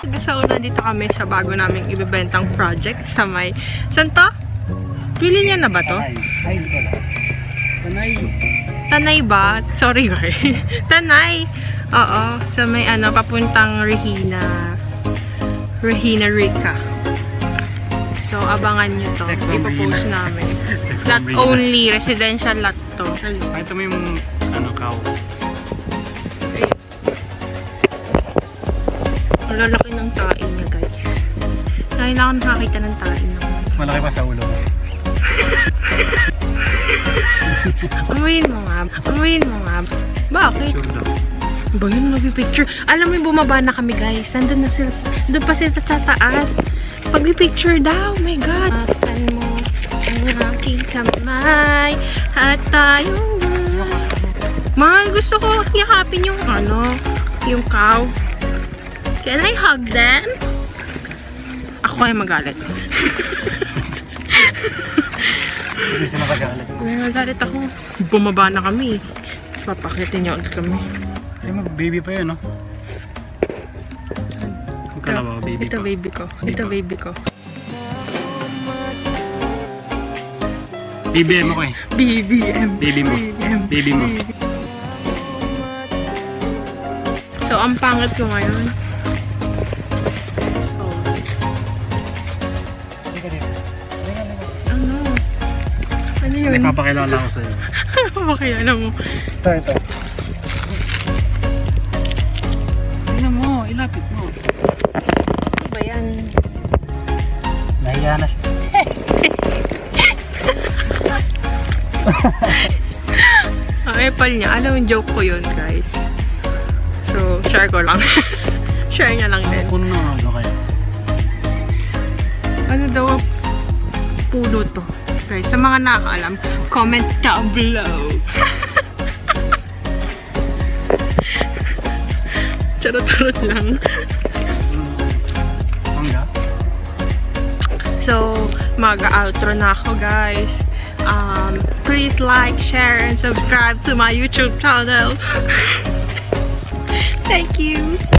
So, nandito kami sa bago naming ibibentang project sa may... Saan to? Pili niya na ba to? Ay, hindi ko lang. Tanay. Tanay ba? Sorry, guys. Tanay. Oo. Sa may papuntang Regina. Regina Rica. So, abangan nyo to. Ipopost namin. Lot only. Residential lot to. Ito mo yung cow. Ang lalaki ng tain niya, guys. Ngayon ako nakakita ng tain na. Mas malaki pa sa ulo mo. Amuyin mo nga. Amuyin mo nga. Bakit? Ba yun, mag-picture. Alam mo yung bumaba na kami, guys. Nandun na sila. Doon pa sila sa taas. Pag-picture daw. Oh my God. Akan mo ang aking kamay at tayong mahal, gusto ko yakapin yung yung cow. Can I hug them? Ako ay magalit. Hindi siya makagalit. Magalit ako. Bumaba na kami. Tapos papakitin niyo ulit kami. Ay, baby pa yun, no? Kalabaw, baby ito pa. Baby ko. Ito baby ko. BBM ako eh. BBM. Baby mo. Baby mo. So, ang pangit ko ngayon. Ano yun? May papakilala ko sa'yo. Papakilala mo. Ito. Tingnan mo, ilapit mo. Ano ba yan? Nahiya na siya. Ang epal niya. Alam yung joke ko yun, guys. So, share ko lang. Share niya lang din. Puno na ano kaya? Ano daw ang puno to? Guys, sa mga nakakaalam, comment down below. Charot-charot lang. So, mag-outro na ako, guys. Please like, share, and subscribe to my YouTube channel. Thank you.